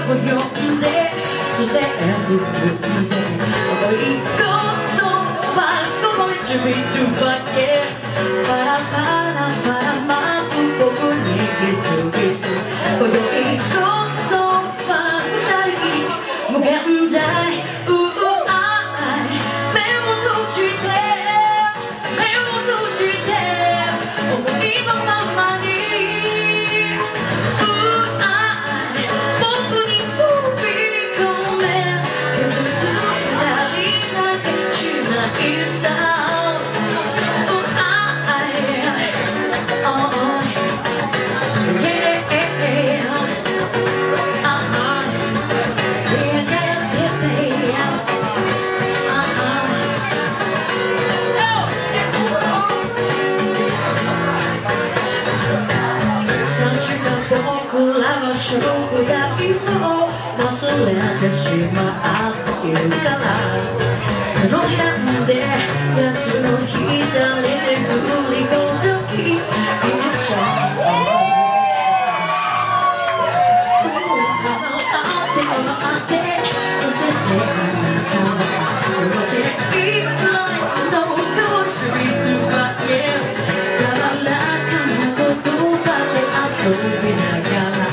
呼んで捨てるんでおいこそはどこにちびとばけパラパラパラまく僕に気づいておいこそは二人無限大証拠が今を忘れてしまっているからこの辺で夏の左で振り込んだ時一緒手を回って歌ってあなたは動けいないのどうしびとばけ柔らかな言葉で遊びながら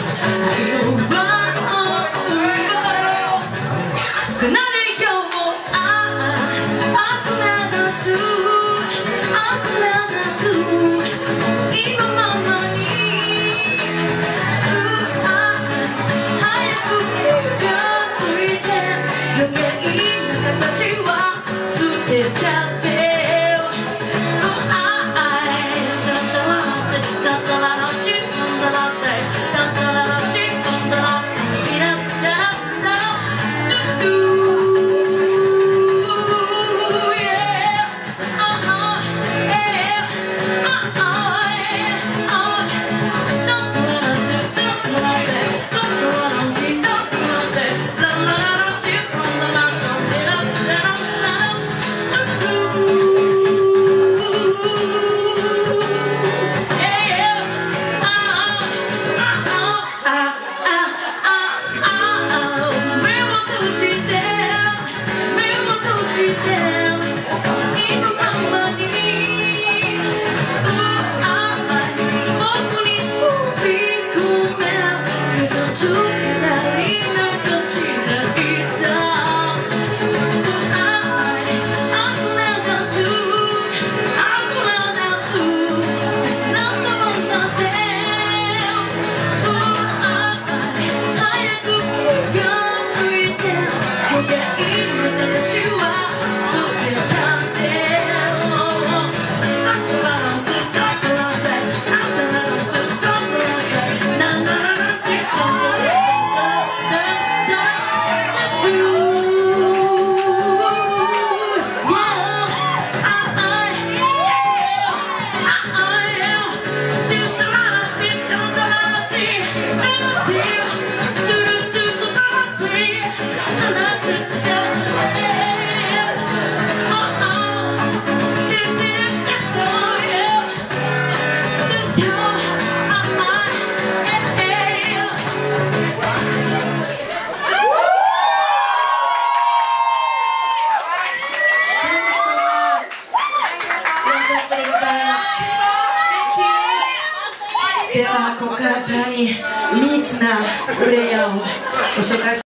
ではここからさらにリッツなプレイヤーをご紹介します。